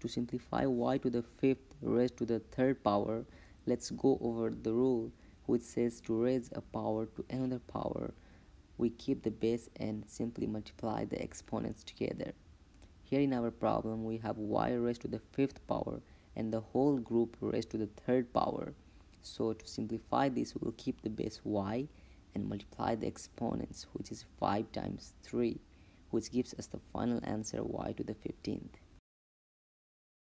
To simplify y to the fifth raised to the third power, let's go over the rule which says to raise a power to another power, we keep the base and simply multiply the exponents together. Here in our problem we have y raised to the fifth power and the whole group raised to the third power. So to simplify this, we will keep the base y and multiply the exponents, which is 5 times 3, which gives us the final answer y to the 15th.